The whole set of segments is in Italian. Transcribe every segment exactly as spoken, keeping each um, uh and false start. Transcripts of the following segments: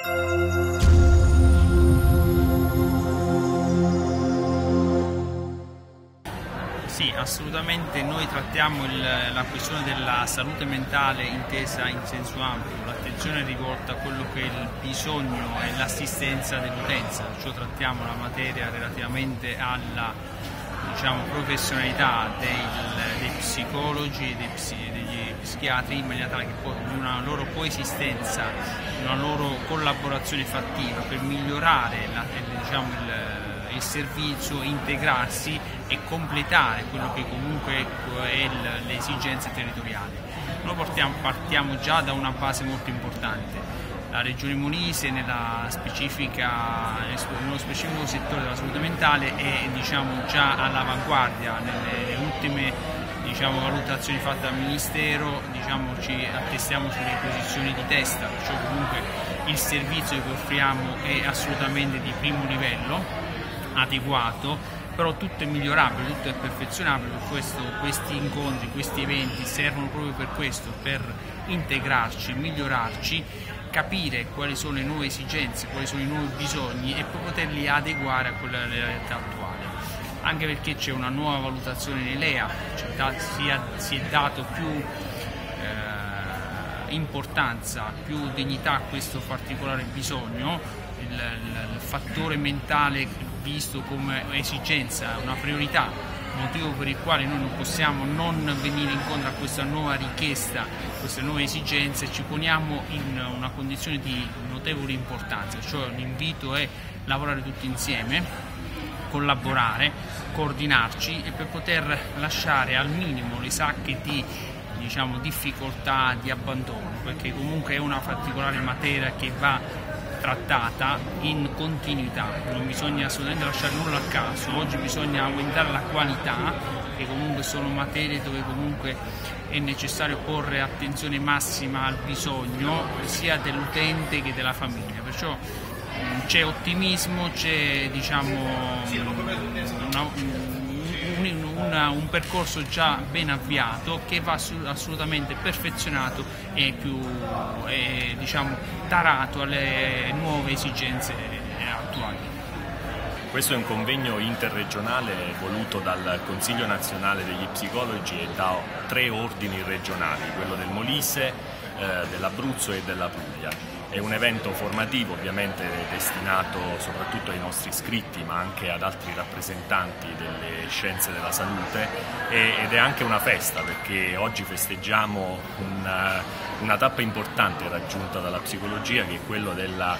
Sì, assolutamente noi trattiamo il, la questione della salute mentale intesa in senso ampio, l'attenzione è rivolta a quello che è il bisogno e l'assistenza dell'utenza, cioè trattiamo la materia relativamente alla, diciamo, professionalità dei, dei psicologi e dei psi, degli psichiatri, in maniera tale che poi una loro coesistenza, una loro collaborazione fattiva per migliorare la, diciamo, il il servizio, integrarsi e completare quello che comunque è le esigenze territoriali. Noi partiamo, partiamo già da una base molto importante. La Regione Molise nella specifica, nello specifico settore della salute mentale è, diciamo, già all'avanguardia. Nelle ultime, diciamo, valutazioni fatte dal Ministero, diciamo, ci attestiamo sulle posizioni di testa, perciò comunque il servizio che offriamo è assolutamente di primo livello, adeguato, però tutto è migliorabile, tutto è perfezionabile. Per questo questi incontri, questi eventi servono proprio per questo, per integrarci, migliorarci, capire quali sono le nuove esigenze, quali sono i nuovi bisogni e poi poterli adeguare a quella realtà attuale. Anche perché c'è una nuova valutazione nell'E L E A, cioè si, è, si è dato più eh, importanza, più dignità a questo particolare bisogno, il, il, il fattore mentale visto come esigenza, una priorità, motivo per il quale noi non possiamo non venire incontro a questa nuova richiesta, a queste nuove esigenze, ci poniamo in una condizione di notevole importanza, cioè l'invito è lavorare tutti insieme, collaborare, coordinarci e per poter lasciare al minimo le sacche di, diciamo, difficoltà, di abbandono, perché comunque è una particolare materia che va trattata in continuità, non bisogna assolutamente lasciare nulla a caso. Oggi bisogna aumentare la qualità, che comunque sono materie dove comunque è necessario porre attenzione massima al bisogno sia dell'utente che della famiglia, perciò c'è ottimismo, c'è, diciamo, una, Una, un percorso già ben avviato che va assolutamente perfezionato e più e, diciamo, tarato alle nuove esigenze attuali. Questo è un convegno interregionale voluto dal Consiglio Nazionale degli Psicologi e da tre ordini regionali, quello del Molise, eh, dell'Abruzzo e della Puglia. È un evento formativo ovviamente destinato soprattutto ai nostri iscritti ma anche ad altri rappresentanti delle scienze della salute ed è anche una festa perché oggi festeggiamo una, una tappa importante raggiunta dalla psicologia, che è quello della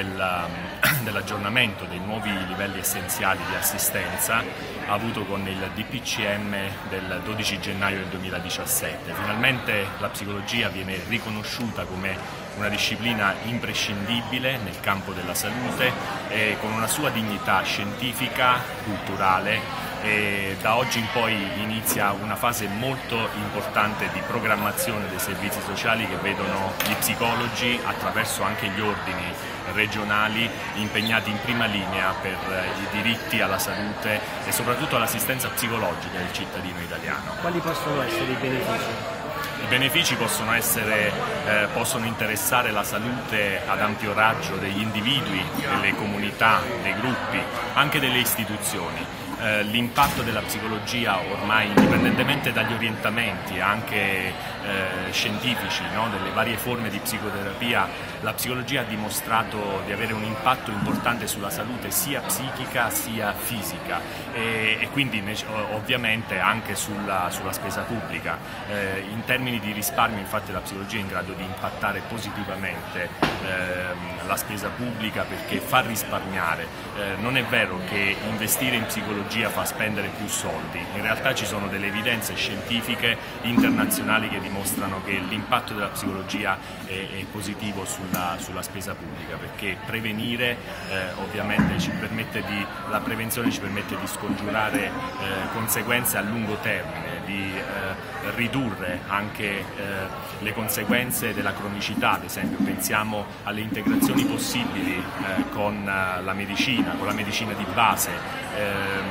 dell'aggiornamento dei nuovi livelli essenziali di assistenza avuto con il D P C M del dodici gennaio del duemiladiciassette. Finalmente la psicologia viene riconosciuta come una disciplina imprescindibile nel campo della salute e con una sua dignità scientifica, culturale. E da oggi in poi inizia una fase molto importante di programmazione dei servizi sociali che vedono gli psicologi attraverso anche gli ordini regionali impegnati in prima linea per i diritti alla salute e soprattutto all'assistenza psicologica del cittadino italiano. Quali possono essere i benefici? I benefici possono, essere, eh, possono interessare la salute ad ampio raggio degli individui, delle comunità, dei gruppi, anche delle istituzioni. Eh, l'impatto della psicologia ormai, indipendentemente dagli orientamenti anche eh, scientifici, no, delle varie forme di psicoterapia, la psicologia ha dimostrato di avere un impatto importante sulla salute sia psichica sia fisica e, e quindi ovviamente anche sulla, sulla spesa pubblica. Eh, in termini di risparmio infatti la psicologia è in grado di impattare positivamente eh, la spesa pubblica perché fa risparmiare. Eh, non è vero che investire in psicologia fa spendere più soldi, in realtà ci sono delle evidenze scientifiche internazionali che dimostrano che l'impatto della psicologia è, è positivo sulla, sulla spesa pubblica perché prevenire eh, ovviamente ci permette di, la prevenzione ci permette di scongiurare eh, conseguenze a lungo termine, di eh, ridurre anche eh, le conseguenze della cronicità, ad esempio pensiamo alle integrazioni possibili eh, con la medicina, con la medicina di base. Ehm,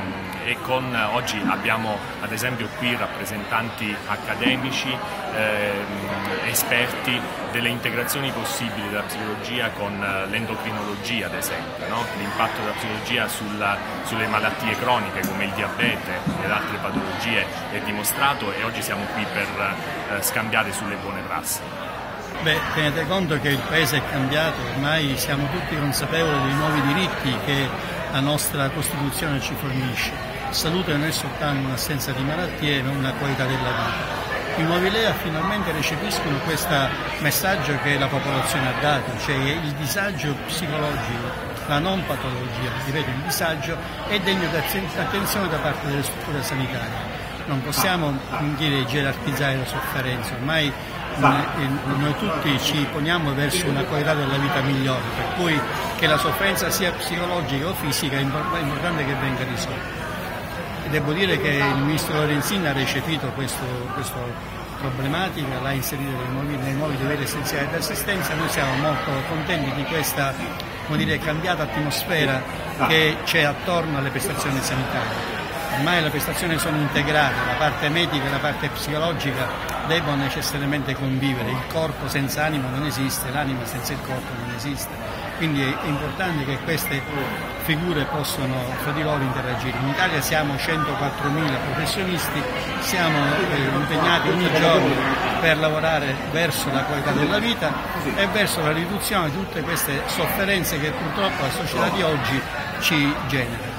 e con oggi abbiamo ad esempio qui rappresentanti accademici, eh, esperti delle integrazioni possibili della psicologia con l'endocrinologia ad esempio, no? L'impatto della psicologia sulla, sulle malattie croniche come il diabete ed altre patologie è dimostrato, e oggi siamo qui per eh, scambiare sulle buone prassi. Beh, tenete conto che il Paese è cambiato, ormai siamo tutti consapevoli dei nuovi diritti che la nostra Costituzione ci fornisce. Salute non è soltanto un'assenza di malattie, ma una qualità della vita. I nuovi L E A finalmente recepiscono questo messaggio che la popolazione ha dato, cioè il disagio psicologico, la non patologia, ripeto, il disagio è degno di attenzione da parte delle strutture sanitarie. Non possiamo dire, gerarchizzare la sofferenza, ormai noi tutti ci poniamo verso una qualità della vita migliore, per cui che la sofferenza sia psicologica o fisica è importante che venga risolta. E devo dire che il ministro Lorenzin ha recepito questa problematica, l'ha inserita nei nuovi, nei nuovi livelli essenziali di assistenza. Noi siamo molto contenti di questa, come dire, cambiata atmosfera che c'è attorno alle prestazioni sanitarie. Ormai le prestazioni sono integrate, la parte medica e la parte psicologica devono necessariamente convivere, il corpo senza anima non esiste, l'anima senza il corpo non esiste, quindi è importante che queste figure possano fra di loro interagire. In Italia siamo centoquattromila professionisti, siamo impegnati ogni giorno per lavorare verso la qualità della vita e verso la riduzione di tutte queste sofferenze che purtroppo la società di oggi ci genera.